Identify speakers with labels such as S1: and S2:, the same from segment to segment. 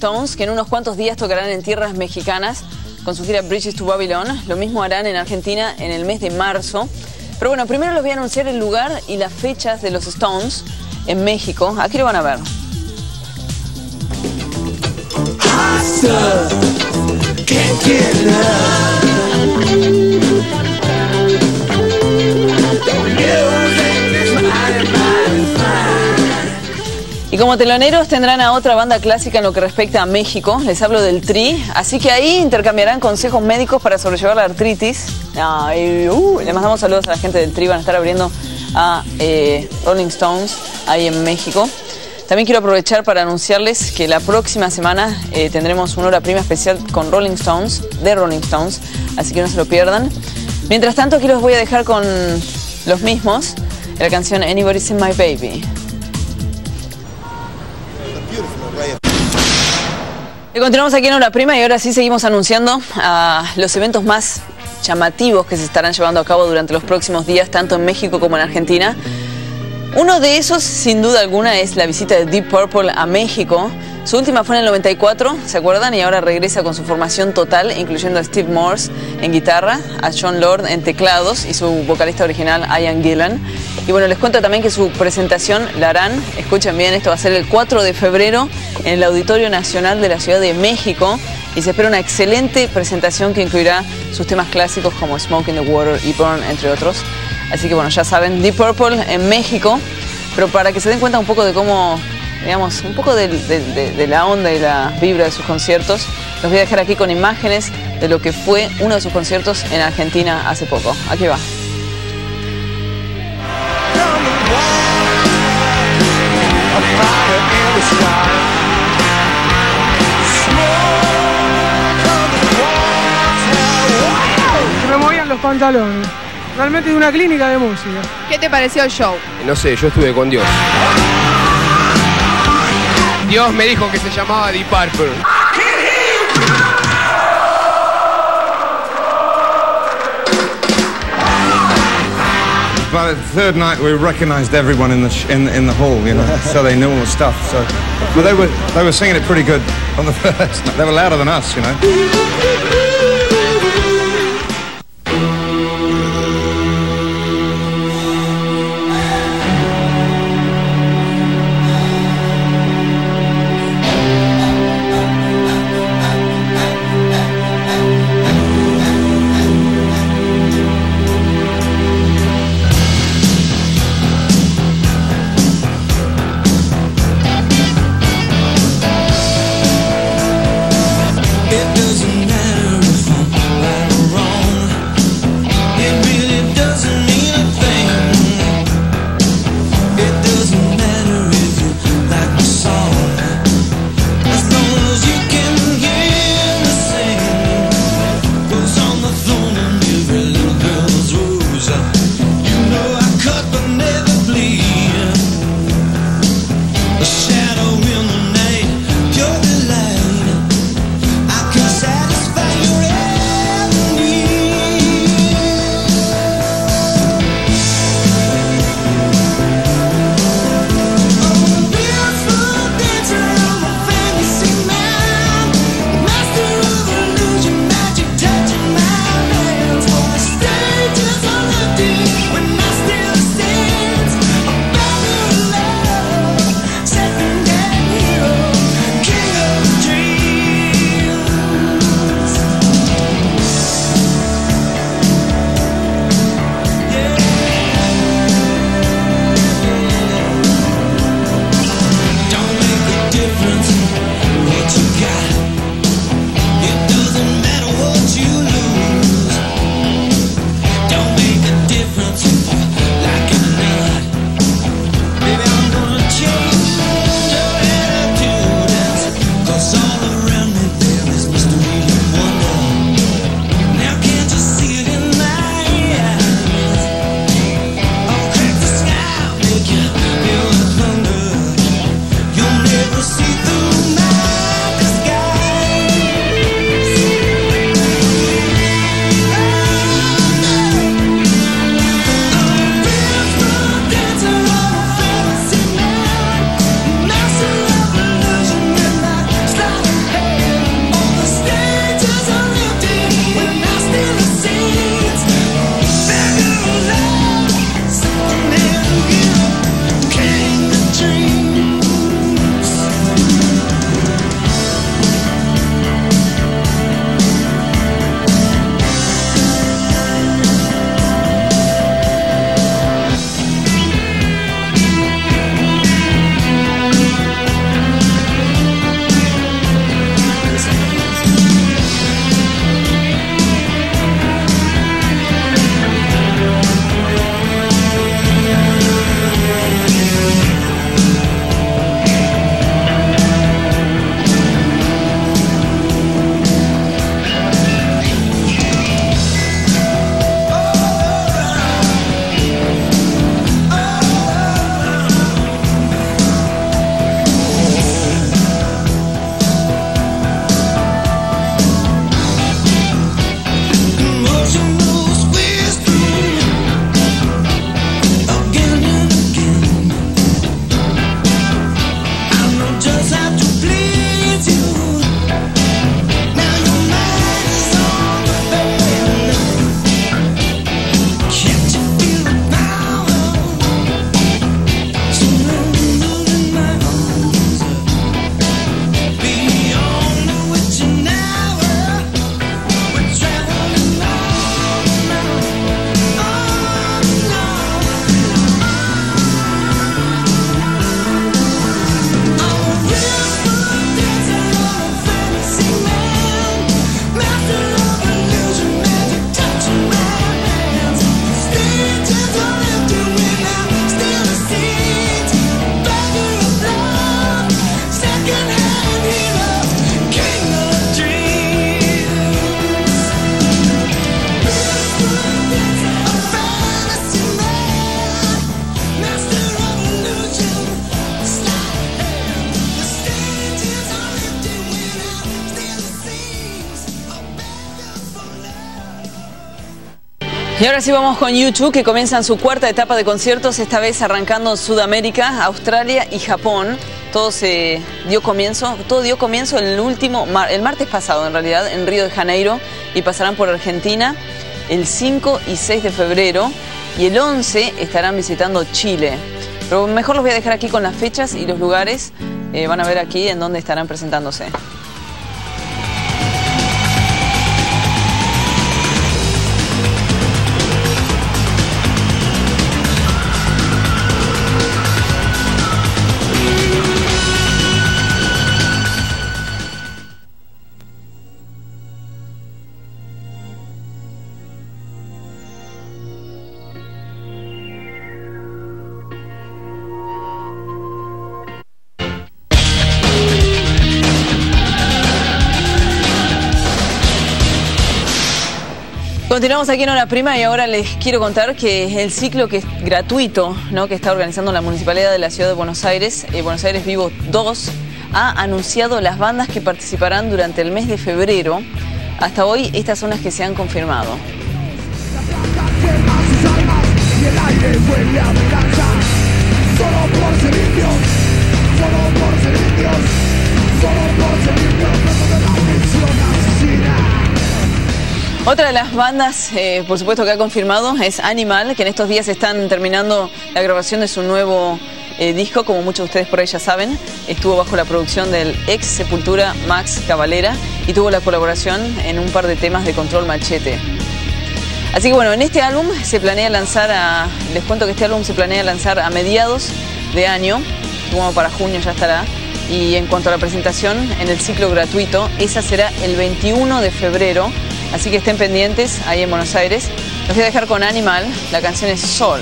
S1: Stones, que en unos cuantos días tocarán en tierras mexicanas con su gira Bridges to Babylon. Lo mismo harán en Argentina en el mes de marzo. Pero bueno, primero les voy a anunciar el lugar y las fechas de los Stones en México. Aquí lo van a ver. Y como teloneros tendrán a otra banda clásica en lo que respecta a México. Les hablo del Tri, así que ahí intercambiarán consejos médicos para sobrellevar la artritis. Les mandamos saludos a la gente del Tri, van a estar abriendo a Rolling Stones ahí en México. También quiero aprovechar para anunciarles que la próxima semana tendremos una hora prima especial con Rolling Stones, de Rolling Stones, así que no se lo pierdan. Mientras tanto, aquí los voy a dejar con los mismos, la canción Anybody's Seen My Baby. Y continuamos aquí en Hora Prima y ahora sí seguimos anunciando los eventos más llamativos que se estarán llevando a cabo durante los próximos días, tanto en México como en Argentina. Uno de esos, sin duda alguna, es la visita de Deep Purple a México. Su última fue en el 94, ¿se acuerdan? Y ahora regresa con su formación total, incluyendo a Steve Morse en guitarra, a Jon Lord en teclados y su vocalista original, Ian Gillan. Y bueno, les cuento también que su presentación la harán, escuchen bien, esto va a ser el 4 de febrero en el Auditorio Nacional de la Ciudad de México. Y se espera una excelente presentación que incluirá sus temas clásicos como Smoke in the Water y Burn, entre otros. Así que bueno, ya saben, Deep Purple en México, pero para que se den cuenta un poco de cómo, digamos, un poco de la onda y la vibra de sus conciertos, los voy a dejar aquí con imágenes de lo que fue uno de sus conciertos en Argentina hace poco. Aquí va.
S2: Me movían los pantalones. Realmente de una clínica de música.
S3: ¿Qué te pareció el show?
S4: No sé, yo estuve con Dios. Dios me dijo que se llamaba Deep Purple.
S5: By the third night, we recognized everyone in the hall, you know, so they knew all the stuff. So, but they were singing it pretty good on the first night. They were louder than us, you know.
S6: It doesn't matter
S1: Y ahora sí vamos con U2, que comienzan su cuarta etapa de conciertos, esta vez arrancando Sudamérica, Australia y Japón. Todo dio comienzo el martes pasado en realidad, en Río de Janeiro, y pasarán por Argentina el 5 y 6 de febrero, y el 11 estarán visitando Chile. Pero mejor los voy a dejar aquí con las fechas y los lugares, van a ver aquí en dónde estarán presentándose. Continuamos aquí en Hora Prima y ahora les quiero contar que el ciclo que es gratuito, ¿no?, que está organizando la Municipalidad de la Ciudad de Buenos Aires Vivo 2, ha anunciado las bandas que participarán durante el mes de febrero. Hasta hoy estas son las que se han confirmado. Otra de las bandas, por supuesto, que ha confirmado es Animal, que en estos días están terminando la grabación de su nuevo disco, como muchos de ustedes por ahí ya saben. Estuvo bajo la producción del ex Sepultura Max Cavalera y tuvo la colaboración en un par de temas de Control Machete. Así que bueno, en este álbum se planea lanzar les cuento que este álbum se planea lanzar a mediados de año, como para junio ya estará. Y en cuanto a la presentación en el ciclo gratuito, esa será el 21 de febrero. Así que estén pendientes ahí en Buenos Aires. Los voy a dejar con Animal, la canción es Sol.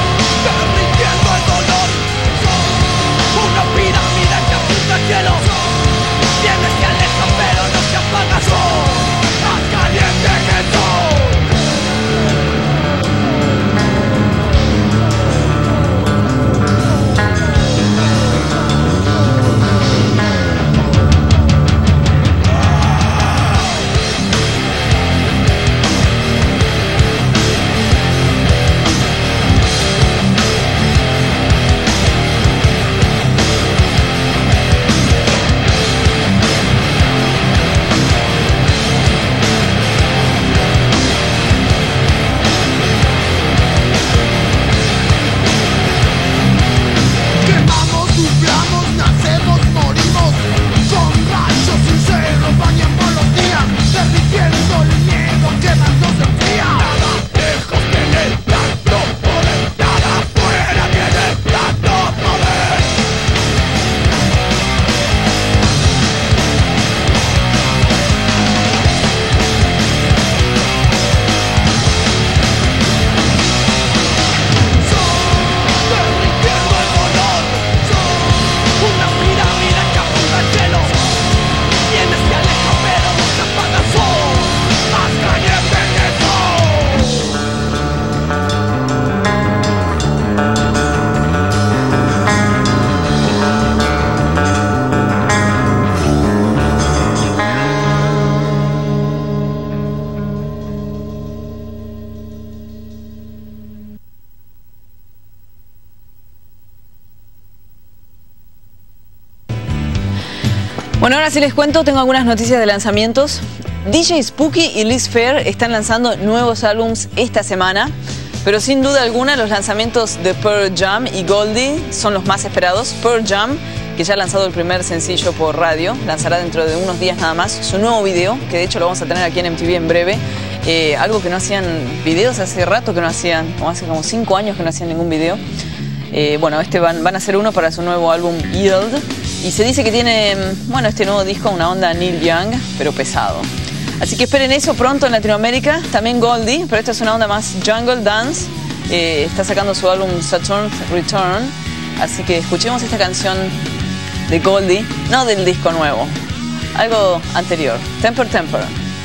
S3: Una pirámide que apunta al cielo.
S1: Bueno, ahora sí les cuento, tengo algunas noticias de lanzamientos. DJ Spooky y Liz Phair están lanzando nuevos álbums esta semana, pero sin duda alguna los lanzamientos de Pearl Jam y Goldie son los más esperados. Pearl Jam, que ya ha lanzado el primer sencillo por radio, lanzará dentro de unos días nada más su nuevo video, que de hecho lo vamos a tener aquí en MTV en breve. Algo que no hacían videos hace rato que no hacían, o hace como 5 años que no hacían ningún video. Bueno, van a hacer uno para su nuevo álbum Yield, y se dice que tiene, bueno, este nuevo disco una onda Neil Young, pero pesado. Así que esperen eso pronto en Latinoamérica. También Goldie, pero esta es una onda más jungle dance. Está sacando su álbum Saturn's Return, así que escuchemos esta canción de Goldie, no del disco nuevo, algo anterior, Temper Temper.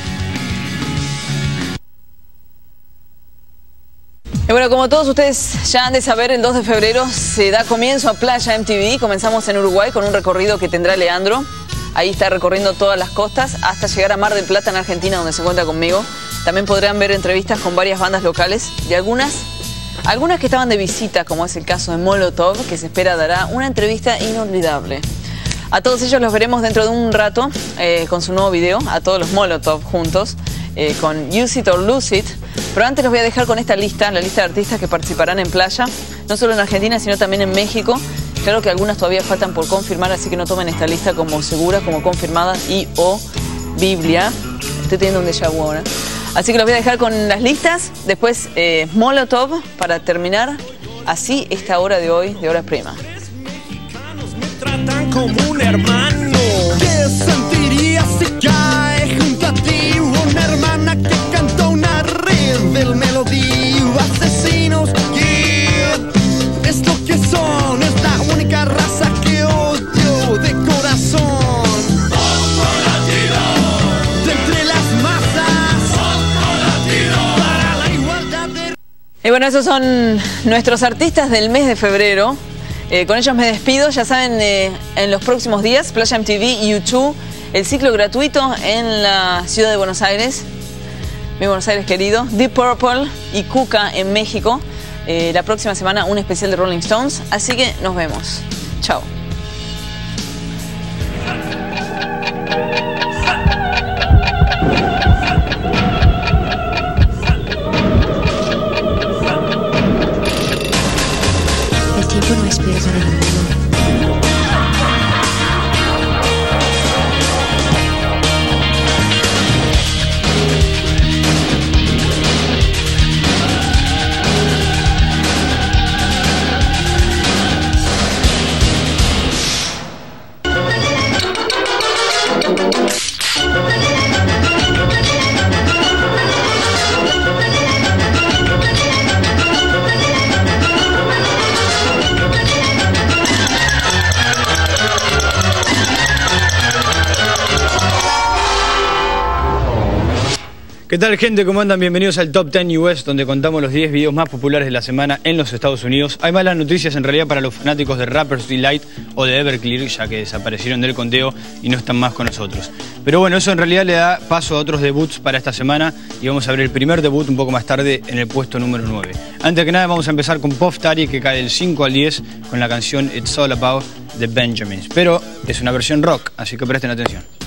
S1: Y bueno, como todos ustedes ya han de saber, el 2 de febrero se da comienzo a Playa MTV. Comenzamos en Uruguay con un recorrido que tendrá Leandro. Ahí está recorriendo todas las costas hasta llegar a Mar del Plata en Argentina, donde se encuentra conmigo. También podrán ver entrevistas con varias bandas locales y algunas que estaban de visita, como es el caso de Molotov, que se espera dará una entrevista inolvidable. A todos ellos los veremos dentro de un rato con su nuevo video, a todos los Molotov juntos, con Use It or Lose It. Pero antes los voy a dejar con esta lista, la lista de artistas que participarán en Playa, no solo en Argentina, sino también en México. Claro que algunas todavía faltan por confirmar, así que no tomen esta lista como segura, como confirmada y o Biblia. Estoy teniendo un déjà vu ahora. Así que los voy a dejar con las listas. Después Molotov para terminar así esta hora de hoy, de Hora Prima.
S3: Me tratan como un hermano. ¿Qué sentirías si cae junto a ti una hermana que canta una red del melodía? Asesinos, yeah, es lo que son, es la única raza que odio de corazón. Otro latido de entre las masas, otro latido para la igualdad de...
S1: Y bueno, esos son nuestros artistas del mes de febrero. Con ellos me despido. Ya saben, en los próximos días, Playa MTV y YouTube, el ciclo gratuito en la ciudad de Buenos Aires, mi Buenos Aires querido, Deep Purple y Cuca en México. La próxima semana un especial de Rolling Stones, así que nos vemos. Chao.
S6: El tiempo no espera para ninguno.
S7: ¿Qué tal, gente? ¿Cómo andan? Bienvenidos al Top 10 US, donde contamos los 10 videos más populares de la semana en los Estados Unidos. Hay malas noticias en realidad para los fanáticos de Rapper's Delight o de Everclear, ya que desaparecieron del conteo y no están más con nosotros. Pero bueno, eso en realidad le da paso a otros debuts para esta semana y vamos a ver el primer debut un poco más tarde en el puesto número 9. Antes que nada vamos a empezar con Puff Daddy, que cae del 5 al 10 con la canción It's All About the Benjamins, pero es una versión rock, así que presten atención.